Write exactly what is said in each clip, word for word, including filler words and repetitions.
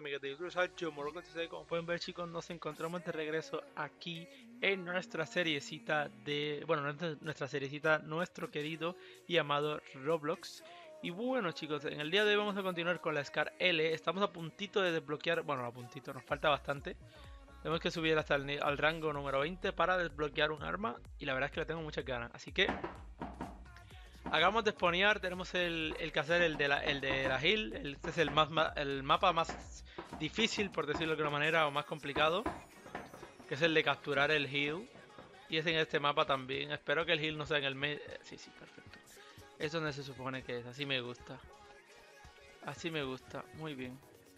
amigos de YouTube, soy yo, Morocco. Como pueden ver, chicos, nos encontramos de regreso aquí en nuestra seriecita de... Bueno, nuestra, nuestra seriecita, nuestro querido y amado Roblox. Y bueno, chicos, en el día de hoy vamos a continuar con la Scar L. Estamos a puntito de desbloquear... Bueno, a puntito, nos falta bastante. Tenemos que subir hasta el al rango número veinte para desbloquear un arma. Y la verdad es que le tengo muchas ganas. Así que... Hagamos de spawnear, tenemos el, el que hacer el de la, el de la hill. El, este es el, más, el mapa más difícil, por decirlo de alguna manera, o más complicado. Que es el de capturar el hill. Y es en este mapa también. Espero que el hill no sea en el medio. Sí, sí, perfecto. Es donde se supone que es. Así me gusta. Así me gusta. Muy bien.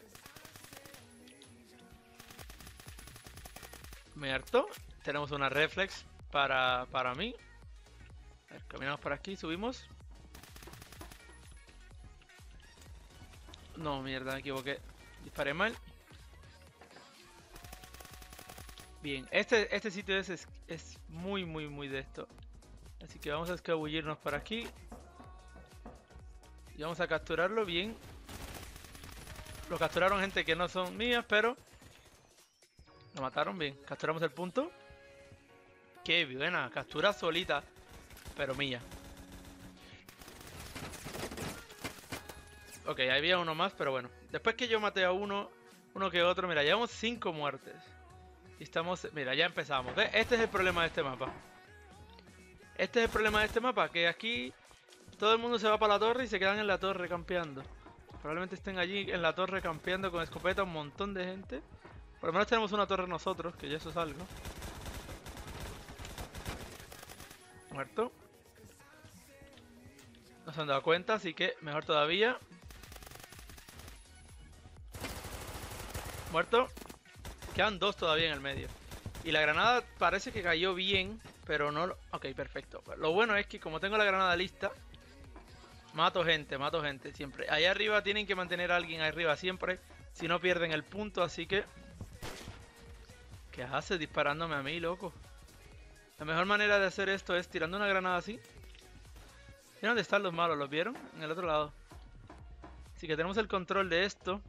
Me harto. Tenemos una reflex para, para mí. A ver, caminamos por aquí, subimos. No, mierda, me equivoqué. Disparé mal. Bien, este, este sitio es, es, es muy, muy, muy de esto. Así que vamos a escabullirnos por aquí. Y vamos a capturarlo bien. Lo capturaron gente que no son mías, pero... Lo mataron bien. Capturamos el punto. Qué buena, captura solita. Pero mía. Ok, ahí había uno más, pero bueno. Después que yo maté a uno, uno que otro, mira, llevamos cinco muertes. Y estamos... Mira, ya empezamos. ¿Ves? Este es el problema de este mapa. Este es el problema de este mapa, que aquí todo el mundo se va para la torre y se quedan en la torre campeando. Probablemente estén allí en la torre campeando con escopeta un montón de gente. Por lo menos tenemos una torre nosotros, que ya eso es algo. Muerto. No se han dado cuenta, así que mejor todavía. Muerto. Quedan dos todavía en el medio. Y la granada parece que cayó bien, pero no... Lo... Ok, perfecto. Lo bueno es que como tengo la granada lista, mato gente, mato gente siempre. Allá arriba tienen que mantener a alguien ahí arriba siempre, si no pierden el punto, así que... ¿Qué haces disparándome a mí, loco? La mejor manera de hacer esto es tirando una granada así. ¿Y dónde están los malos? ¿Los vieron? En el otro lado. Así que tenemos el control de esto.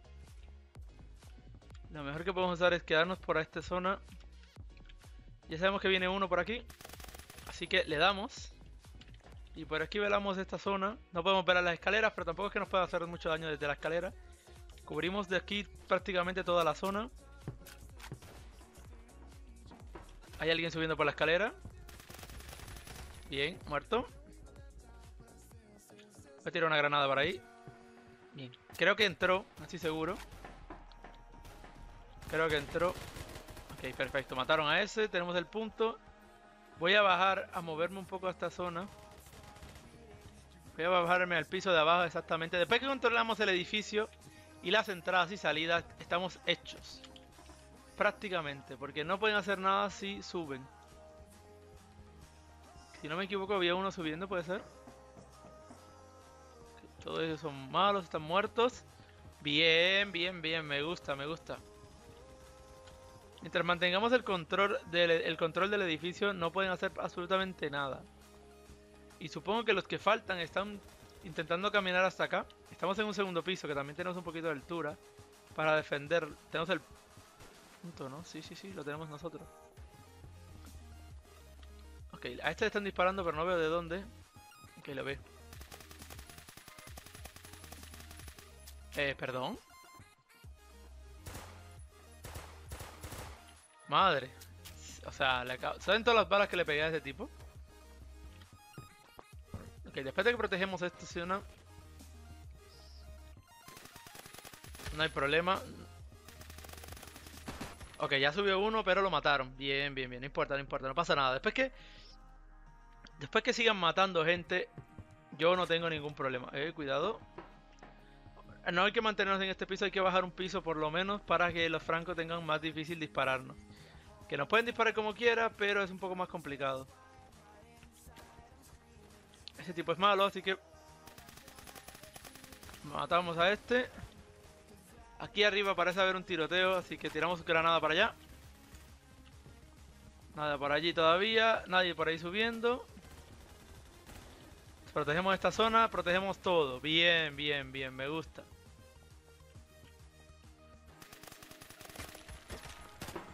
Lo mejor que podemos hacer es quedarnos por esta zona. Ya sabemos que viene uno por aquí. Así que le damos. Y por aquí velamos esta zona. No podemos ver a las escaleras, pero tampoco es que nos pueda hacer mucho daño desde la escalera. Cubrimos de aquí prácticamente toda la zona. Hay alguien subiendo por la escalera. Bien, muerto. Voy a tirar una granada por ahí. Bien, creo que entró, no estoy seguro. Creo que entró. Ok, perfecto, mataron a ese, tenemos el punto. Voy a bajar, a moverme un poco a esta zona. Voy a bajarme al piso de abajo exactamente. Después que controlamos el edificio y las entradas y salidas, estamos hechos. Prácticamente, porque no pueden hacer nada si suben. Si no me equivoco había uno subiendo, ¿puede ser? Todos ellos son malos, están muertos. Bien, bien, bien, me gusta, me gusta. Mientras mantengamos el control del, el control del edificio, no pueden hacer absolutamente nada. Y supongo que los que faltan están intentando caminar hasta acá. Estamos en un segundo piso, que también tenemos un poquito de altura para defender. Tenemos el punto, ¿no? Sí, sí, sí, lo tenemos nosotros. Ok, a este le están disparando, pero no veo de dónde. Ok, lo veo. Eh, perdón. Madre. O sea, le acabo... ¿saben todas las balas que le pegué a ese tipo? Ok, después de que protegemos esta zona, no hay problema. Ok, ya subió uno, pero lo mataron. Bien, bien, bien. No importa, no importa. No pasa nada. Después que... Después que sigan matando gente, yo no tengo ningún problema. Eh, cuidado. No hay que mantenernos en este piso. Hay que bajar un piso por lo menos para que los francos tengan más difícil dispararnos. Que nos pueden disparar como quiera, pero es un poco más complicado. Ese tipo es malo, así que... Matamos a este. Aquí arriba parece haber un tiroteo, así que tiramos granada para allá. Nada por allí todavía, nadie por ahí subiendo. Protegemos esta zona, protegemos todo. Bien, bien, bien, me gusta.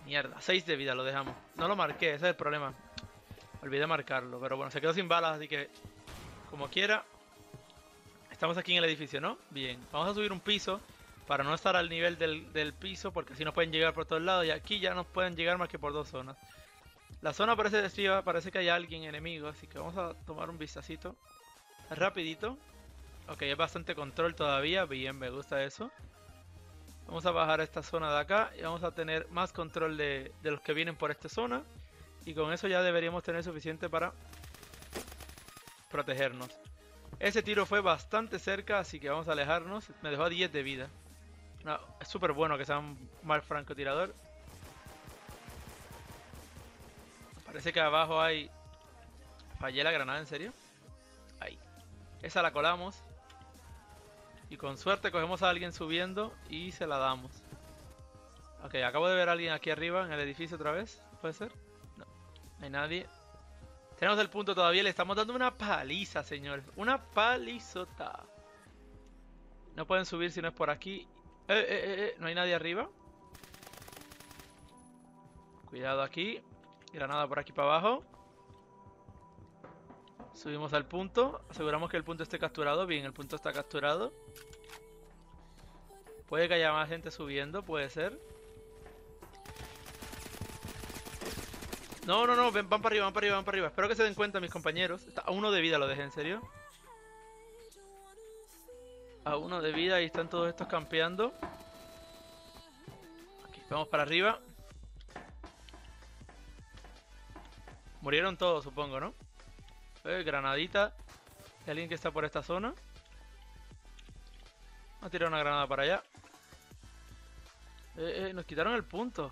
Mierda, seis de vida lo dejamos. No lo marqué, ese es el problema. Olvidé marcarlo, pero bueno, se quedó sin balas, así que... Como quiera. Estamos aquí en el edificio, ¿no? Bien, vamos a subir un piso para no estar al nivel del, del piso, porque así nos pueden llegar por todos lados. Y aquí ya nos pueden llegar más que por dos zonas. La zona parece describa, parece que hay alguien enemigo, así que vamos a tomar un vistacito. Rapidito. Ok, es bastante control todavía, bien, me gusta eso. Vamos a bajar a esta zona de acá y vamos a tener más control de, de los que vienen por esta zona. Y con eso ya deberíamos tener suficiente para protegernos. Ese tiro fue bastante cerca, así que vamos a alejarnos. Me dejó a diez de vida. No, es súper bueno que sea un mal francotirador. Parece que abajo hay... Fallé la granada, ¿en serio? Ahí. Esa la colamos. Y con suerte cogemos a alguien subiendo y se la damos. Ok, acabo de ver a alguien aquí arriba en el edificio otra vez. ¿Puede ser? No, no hay nadie. Tenemos el punto todavía, le estamos dando una paliza, señores. Una palizota. No pueden subir si no es por aquí. Eh, eh, eh, eh. No hay nadie arriba. Cuidado aquí. Granada por aquí para abajo. Subimos al punto. Aseguramos que el punto esté capturado. Bien, el punto está capturado. Puede que haya más gente subiendo, puede ser. No, no, no, van para arriba, van para arriba, van para arriba. Espero que se den cuenta mis compañeros. Está a uno de vida, lo dejé, ¿en serio? A uno de vida y están todos estos campeando. Aquí, vamos para arriba. Murieron todos, supongo, ¿no? Eh, granadita. ¿Hay alguien que está por esta zona? Vamos a tirar una granada para allá. Eh, eh, nos quitaron el punto.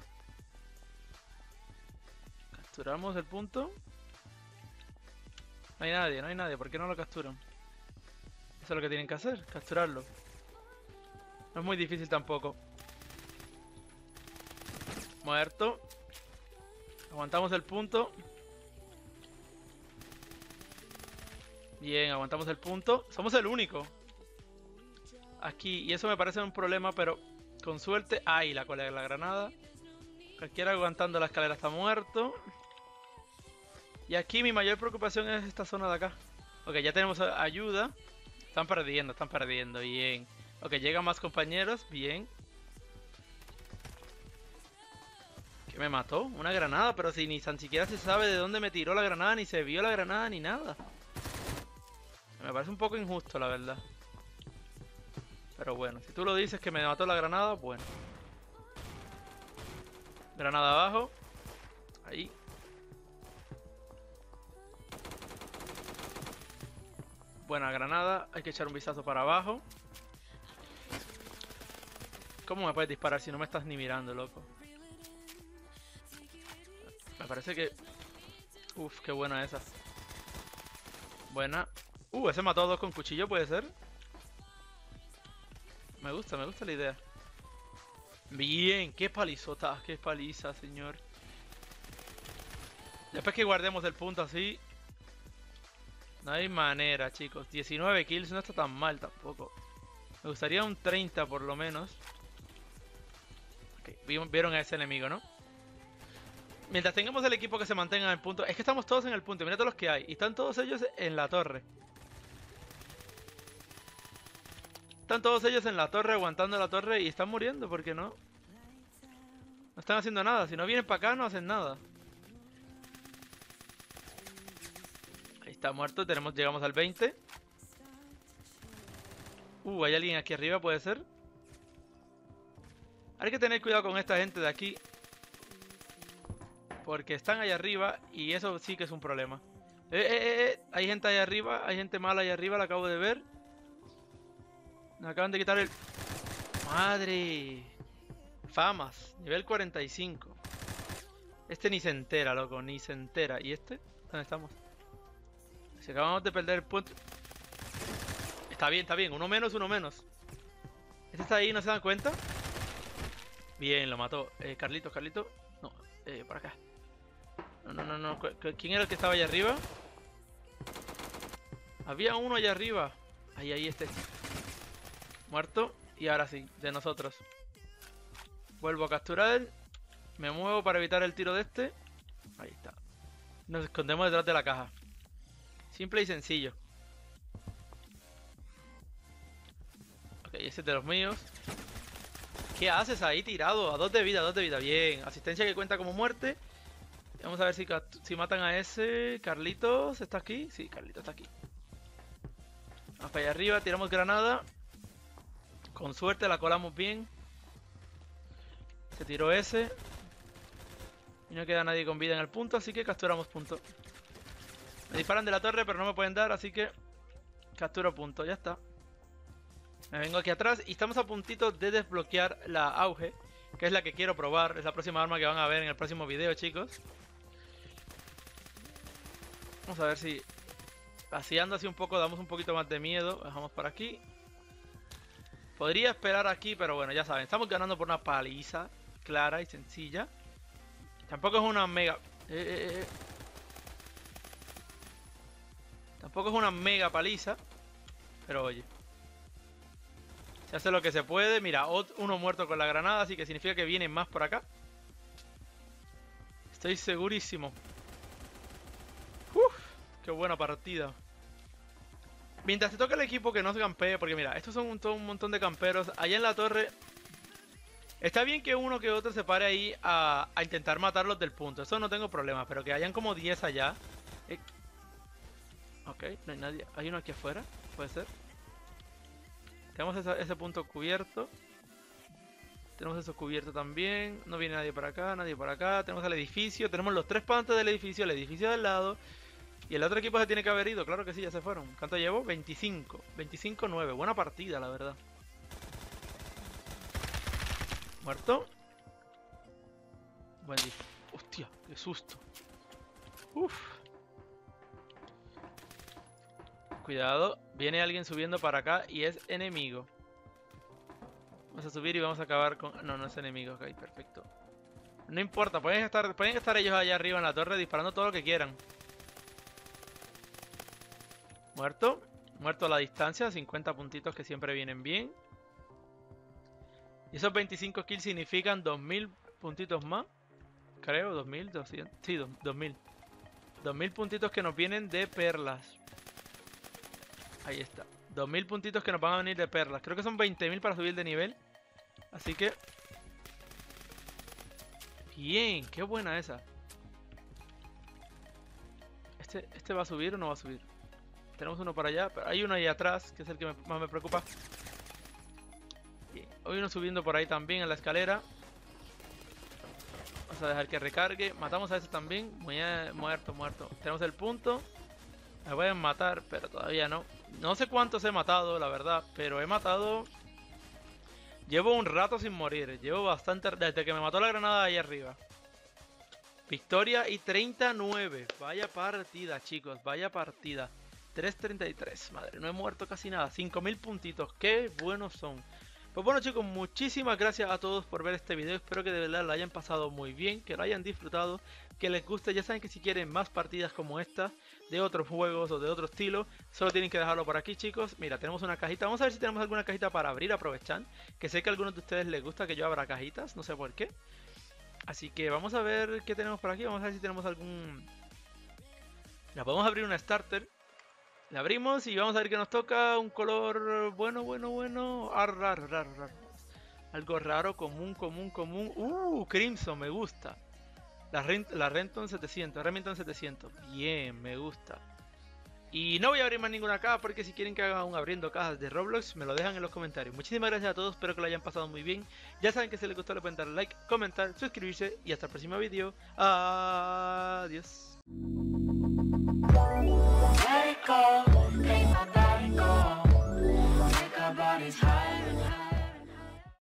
Capturamos el punto. No hay nadie, no hay nadie. ¿Por qué no lo capturan? Eso es lo que tienen que hacer, capturarlo. No es muy difícil tampoco. Muerto. Aguantamos el punto. Bien, aguantamos el punto. Somos el único aquí, y eso me parece un problema, pero con suerte... ¡Ay! La colega de la granada. Cualquiera aguantando la escalera está muerto. Y aquí mi mayor preocupación es esta zona de acá. Ok, ya tenemos ayuda. Están perdiendo, están perdiendo, bien. Ok, llegan más compañeros, bien. ¿Qué me mató? Una granada, pero si ni tan siquiera se sabe de dónde me tiró la granada, ni se vio la granada, ni nada. Me parece un poco injusto, la verdad. Pero bueno, si tú lo dices que me mató la granada, bueno. Granada abajo. Ahí. Buena granada. Hay que echar un vistazo para abajo. ¿Cómo me puedes disparar si no me estás ni mirando, loco? Me parece que... Uf, qué buena esa. Buena. Uh, ese mató a dos con cuchillo, ¿puede ser? Me gusta, me gusta la idea. Bien, qué palizota, qué paliza, señor. Después que guardemos el punto así... No hay manera, chicos. diecinueve kills no está tan mal tampoco. Me gustaría un treinta por lo menos. Okay, vieron a ese enemigo, ¿no? Mientras tengamos el equipo que se mantenga en el punto... Es que estamos todos en el punto, mira todos los que hay. Y están todos ellos en la torre. Están todos ellos en la torre, aguantando la torre y están muriendo, ¿por qué no? No están haciendo nada, si no vienen para acá no hacen nada. Ahí está muerto, tenemos, llegamos al veinte. Uh, hay alguien aquí arriba, ¿puede ser? Hay que tener cuidado con esta gente de aquí. Porque están allá arriba y eso sí que es un problema. Eh, eh, eh, eh. Hay gente allá arriba, hay gente mala allá arriba, la acabo de ver. Me acaban de quitar el... ¡Madre! Famas, nivel cuarenta y cinco. Este ni se entera, loco, ni se entera. ¿Y este? ¿Dónde estamos? Si acabamos de perder el punto... Está bien, está bien, uno menos, uno menos. Este está ahí, ¿no se dan cuenta? Bien, lo mató. Eh, Carlitos, Carlitos. No, eh, por acá. No, no, no, no. ¿Quién era el que estaba allá arriba? Había uno allá arriba. Ahí, ahí, este. Muerto. Y ahora sí, de nosotros. Vuelvo a capturar. Me muevo para evitar el tiro de este. Ahí está. Nos escondemos detrás de la caja. Simple y sencillo. Ok, ese es de los míos. ¿Qué haces ahí tirado? A dos de vida, a dos de vida. Bien. Asistencia que cuenta como muerte. Vamos a ver si, si matan a ese. Carlitos, ¿está aquí? Sí, Carlitos está aquí. Vamos para allá arriba, tiramos granada. Con suerte la colamos bien. Se tiró ese. Y no queda nadie con vida en el punto, así que capturamos punto. Me disparan de la torre, pero no me pueden dar, así que capturo punto, ya está. Me vengo aquí atrás y estamos a puntito de desbloquear la auge, que es la que quiero probar. Es la próxima arma que van a ver en el próximo video, chicos. Vamos a ver si paseando así un poco damos un poquito más de miedo. Dejamos por aquí. Podría esperar aquí, pero bueno, ya saben, estamos ganando por una paliza clara y sencilla. Tampoco es una mega... Eh, eh, eh. Tampoco es una mega paliza. Pero oye, se hace lo que se puede. Mira, uno muerto con la granada, así que significa que vienen más por acá. Estoy segurísimo. Uf, qué buena partida. Mientras te toca el equipo que no se campee, porque mira, estos son un, todo un montón de camperos. Allá en la torre... Está bien que uno que otro se pare ahí a, a intentar matarlos del punto. Eso no tengo problema, pero que hayan como diez allá. Eh. Ok, no hay nadie. Hay uno aquí afuera, puede ser. Tenemos esa, ese punto cubierto. Tenemos eso cubierto también. No viene nadie para acá, nadie para acá. Tenemos el edificio, tenemos los tres pantes del edificio, el edificio del lado. Y el otro equipo se tiene que haber ido, claro que sí, ya se fueron. ¿Cuánto llevo? veinticinco. veinticinco nueve. Buena partida, la verdad. Muerto. Buen día. Hostia, qué susto. Uf. Cuidado. Viene alguien subiendo para acá y es enemigo. Vamos a subir y vamos a acabar con... No, no es enemigo. Ok, perfecto. No importa, pueden estar, pueden estar ellos allá arriba en la torre disparando todo lo que quieran. Muerto. Muerto a la distancia. cincuenta puntitos que siempre vienen bien. Y esos veinticinco kills significan dos mil puntitos más. Creo, dos mil doscientos. Sí, dos mil. dos mil puntitos que nos vienen de perlas. Ahí está. dos mil puntitos que nos van a venir de perlas. Creo que son veinte mil para subir de nivel. Así que... Bien, qué buena esa. Este, este va a subir o no va a subir. Tenemos uno para allá, pero hay uno ahí atrás, que es el que me, más me preocupa. Hay uno subiendo por ahí también en la escalera. Vamos a dejar que recargue. Matamos a ese también. Muy muerto, muerto. Tenemos el punto. Me pueden matar, pero todavía no. No sé cuántos he matado, la verdad, pero he matado... Llevo un rato sin morir. Llevo bastante... Desde que me mató la granada ahí arriba. Victoria y treinta a nueve. Vaya partida, chicos. Vaya partida. tres treinta y tres. Madre, no he muerto casi nada. cinco mil puntitos. Qué buenos son. Pues bueno, chicos, muchísimas gracias a todos por ver este video. Espero que de verdad lo hayan pasado muy bien, que lo hayan disfrutado, que les guste. Ya saben que si quieren más partidas como esta, de otros juegos o de otro estilo, solo tienen que dejarlo por aquí, chicos. Mira, tenemos una cajita. Vamos a ver si tenemos alguna cajita para abrir, aprovechan. Que sé que a algunos de ustedes les gusta que yo abra cajitas, no sé por qué. Así que vamos a ver qué tenemos por aquí. Vamos a ver si tenemos algún... La podemos abrir una starter. La abrimos y vamos a ver qué nos toca. Un color bueno, bueno, bueno. Ah, raro, raro, raro. Algo raro, común, común, común. Uh, Crimson, me gusta. La, Rent la Renton setecientos. Remington setecientos. Bien, me gusta. Y no voy a abrir más ninguna caja porque si quieren que haga un abriendo cajas de Roblox, me lo dejan en los comentarios. Muchísimas gracias a todos, espero que lo hayan pasado muy bien. Ya saben que si les gustó le pueden dar like, comentar, suscribirse y hasta el próximo video. Adiós.